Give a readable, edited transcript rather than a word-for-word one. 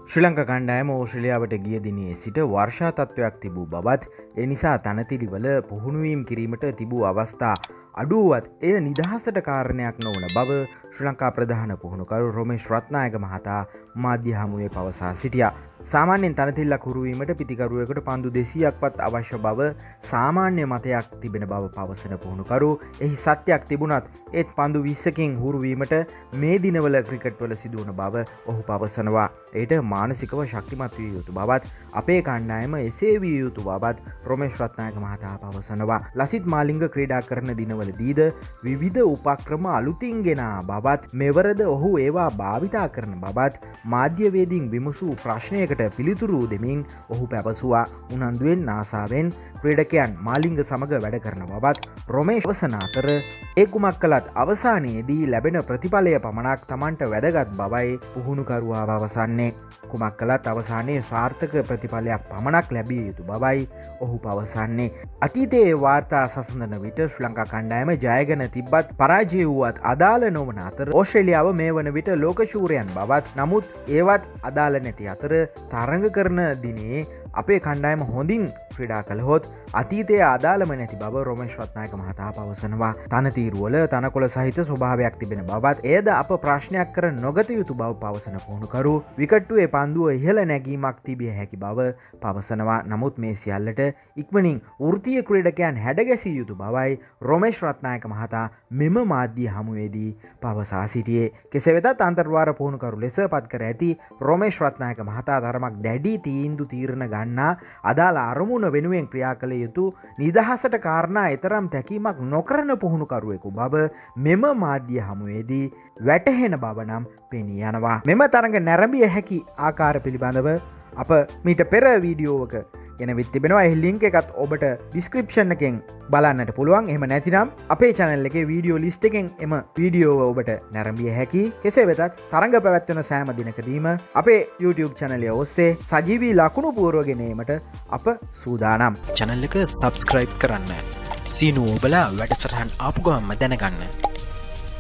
ශ්‍රී ලංකා කණ්ඩායම ඕස්ට්‍රේලියාවට ගිය දිනේ සිට වර්ෂා තත්ත්වයක් තිබූ බවත් ඒ නිසා තනතිරිවල පුහුණුවීම් කිරීමට තිබූ අවස්ථා අඩුවත් එය නිදහසට කාරණයක් නොවන බව ශ්‍රී ලංකා ප්‍රධාන පුහුණුකරු රොමේෂ් රත්නායක මහතා මාධ්‍ය හමුවේ පවසා සිටියා. සාමාන්‍යයෙන් තනතිල්ලක් හුරුවීමට පිතිකරුවෙකුට පන්දු 200ක්වත් අවශ්‍ය බව සාමාන්‍ය මතයක් තිබෙන බව පවසන පුහුණුකරු එහි සත්‍යයක් තිබුණත් ඒත් පන්දු 20කින් හුරුවීමට මේ දිනවල ක්‍රිකට්වල සිදුවන බව ඔහු පවසනවා. ඒට මානසිකව ශක්තිමත් විය යුතු බවත් අපේ කණ්ඩායම එසේ විය යුතු බවත් රොමේෂ් රත්නායක මහතා පවසනවා. ලසිත් මාලිංග ක්‍රීඩා කරන දිනවලදීද විවිධ උපක්‍රම අලුතින් ගෙන බවත් මෙවරද ඔහු ඒවා භාවිතා කරන බවත් මාධ්‍යවේදීන් විමසූ ප්‍රශ්නයකට පිළිතුරු දෙමින් ඔහු පැවසුවා. උනන්දුවෙන් ආසාවෙන් ක්‍රීඩකයන් මාලිංග සමග වැඩ කරන බවත් රොමේෂ් වසන අතර ඒ කුමක් කළත් අවසානයේදී ලැබෙන ප්‍රතිඵලය පමණක් Tamanට වැදගත් බවයි පුහුණුකරුවා පවසන්නේ. කුමක් කළත් අවසානයේ සාර්ථක ප්‍රතිඵලයක් පමණක් ලැබිය යුතු බවයි ඔහු පවසන්නේ. අතීතයේ වාර්තා සසඳන විට ශ්‍රී ලංකා කණ්ඩායම ජයගෙන තිබ්බත් පරාජය වුවත් අදාළ නොවන අතර ඕස්ට්‍රේලියාව මේ වන විට ලෝක ශූරයන් බවත් නමුත් ඒවත් අදාළ නැති අතර තරඟ කරන දිනේ අපේ කණ්ඩායම හොඳින් ක්‍රීඩා කළහොත් අතීතයේ අදාළම නැති බව රොමේෂ් රත්නායක මහතා පවසනවා. තනතිරුවල තනකොළ සහිත ස්වභාවයක් තිබෙන බවත් එයද අප ප්‍රශ්නයක් කර නොගත යුතු බව පවසන පුහුණුකරු විකට්ටුවේ පන්දුව ඉහළ නැගීමක් තිබිය හැකි බව පවසනවා. නමුත් මේ සියල්ලට ඉක්මනින් වෘත්තීය ක්‍රීඩකයන් හැඩගැසිය යුතු බවයි රොමේෂ් රත්නායක මහතා මෙම මාධ්‍ය හමුවේදී පවසා සිටියේ. කෙසේ වෙතත් අන්තර්වාර පුහුණුකරු ලෙස පත් කර ඇති රොමේෂ් රත්නායක මහතා තරමක් දැඩි තීන්දුව ගන්නා අදාළ අරමුණ වෙනුවෙන් ක්‍රියා කළ යුතු නිදහසට කාරණා එතරම් තැකීමක් නොකරන පුහුණුකරුවෙකු බව මෙම මාධ්‍ය හමුවේදී වැටහෙන බව නම් පෙනී යනවා. මෙම තරඟ නැරඹිය හැකි ආකාර පිළිබඳව අප මීට පෙර වීඩියෝවක ගෙන විත් තිබෙනවා. එහි ලින්ක් එකත් ඔබට ඩිස්ක්‍රිප්ෂන් එකෙන් බලන්නට පුළුවන්. එහෙම නැතිනම් අපේ channel එකේ වීඩියෝ ලිස්ට් එකෙන් එම වීඩියෝව ඔබට නැරඹිය හැකි. කෙසේ වෙතත් තරඟ පැවැත්වෙන සෑම දිනකදීම අපේ YouTube channel එක ඔස්සේ සජීවී ලකුණු පුරව ගෙනීමට අප සූදානම්. channel එක subscribe කරන්න. සීනුව ඔබලා වැඩසටහන් ආපු ගමන්ම දැනගන්න.